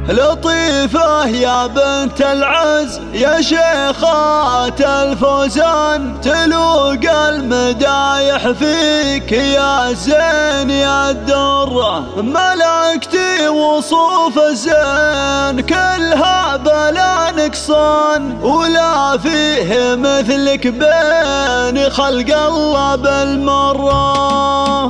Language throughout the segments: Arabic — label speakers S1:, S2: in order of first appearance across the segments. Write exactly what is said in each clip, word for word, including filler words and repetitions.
S1: لطيفة يا بنت العز يا شيخات الفوزان، تلوق المدايح فيك يا زين يا الدرة، ملكتي وصوف الزين كلها بلا نقصان، ولا فيه مثلك بين خلق الله بالمرة.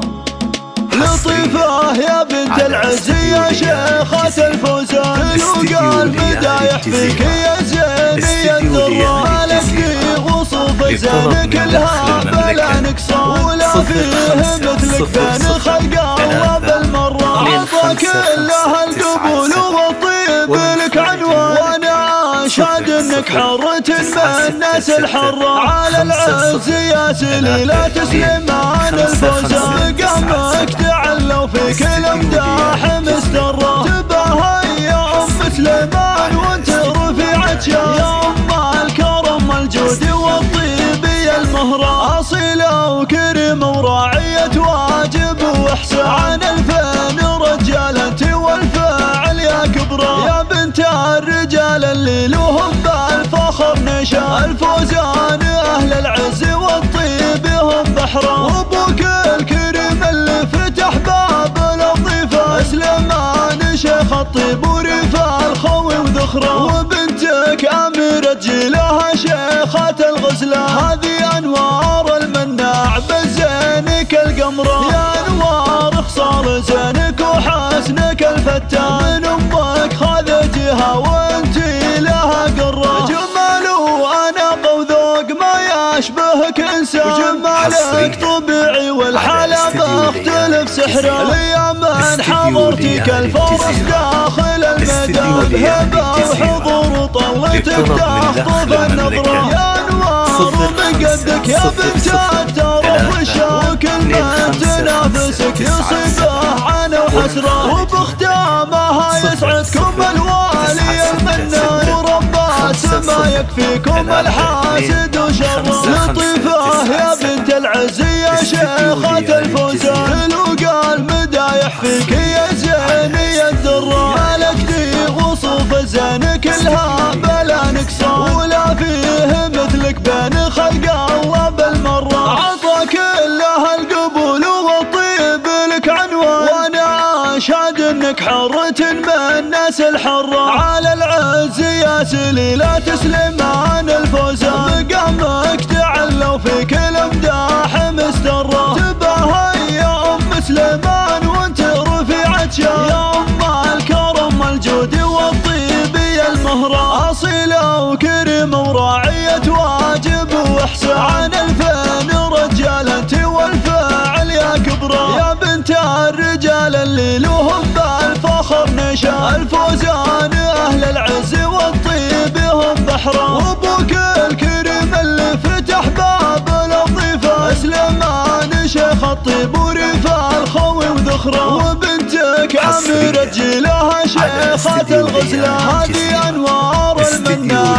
S1: لطيفة يا بنت العز يا شيخة الفوزان، تلوق المدايح فيك يا زين يا الدرة، ملكتي وصوف الزين كلها بلا نقصان، ولا فيه مثلك بين خلق الله بالمرة. عطى كلها القبول والطيب لك عنوان، وانا اشهد انك حرة من الناس الحرة، على العز يا سليلة تسلم عن الفوزان، قامك تعلو في كل امداح مسترة، تباهى يا ام سليمان وانت رفيعة شان، يا ام الكرم الجود والطيب يا المهرة، اصيلة وكريمة وراعية واجب واحسان، الفين رجال انت والفاعل يا كبرى، يا بنت الرجال اللي لهم بالفخر نشان، الفوزان اهل العز والطيب هم بحرة، وابوك الكريم اللي فتح باب الضيفة، سليمان شيخ الطيب ورفاع الخوي وذخرة، وبنتك اميرة جيلها شيخة الغزلة، هذه انوار المناع بالزينك القمرة، يا انوار خصال زينك وحسنك الفتان، من امك خذتها وانتي لها قرة، جمال واناقة وذوق ما يشبهك انسان، وجمالك طبيعي والحلا بختلف سحره، ليا من حضرتك الفرس داخل الميدان، بهبة وحضور وطلتك تخطف النظرة، يا انوار من قدك يا بنت الترف والشام، كل من تنافسك يصيبه عنا وحسرة، وبختامها يسعدكم الوالي المنان، ورب السما يكفيكم الحاسد وشره. لطيفة يا بنت العز يا شيخة الفوزان، تلوق المدايح فيك يا زين يا الدرة، ملكتي وصوف الزين كلها بلا نقصان، ولا فيه مثلك بين خلق الله بالمرة. عطى كلها القبول والطيب لك عنوان، وانا اشهد انك حرة من الناس الحرة، على العز يا سليلة تسلم عن الفوزان، قامك تعلو في كل امداح مسترة، تباهى يا ام سليمان وانت رفيعة شان، يا ام الكرم الجود والطيب يا المهرة، اصيلة وكريمة وراعية واجب واحسان، الفين رجال انت والفاعل يا كبرى، يا بنت الرجال اللي لهم بالفخر نشان، الفوزان اهل العز والطيب هم بحرة، وابوك الكريم اللي فتح باب الضيفة، سليمان شيخ الطيب ورفاع الخوي وذخرة، وبنتك اميرة جيلها شيخة الغزلة، هذه انوار المناع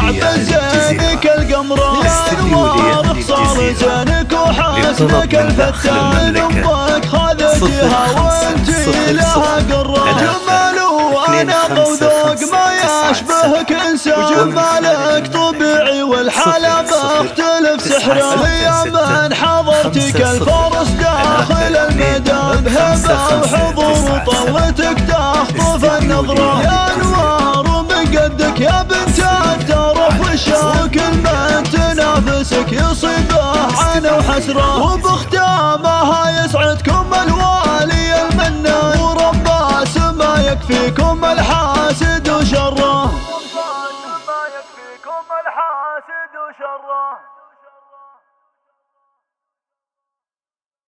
S1: بزينك القمرة، يا انوار خصال زينك وحسنك الفتان، امك خذتها وانتي لها قرة، جمال واناقة وذوق ما يشبهك انسان، وجمالك طبيعي والحلا بختلف سحره، ليا من حضرتك الفرس داخل الميدان، بهبة وحضور وطلتك تخطف النظرة، يا انوار من قدك يا بنت الترف والشام، كل من تنافسك يصيبه عنا وحسرة، وبختامها يسعدكم الوالي المنان، ورب السما يكفيكم الحاسد وشره.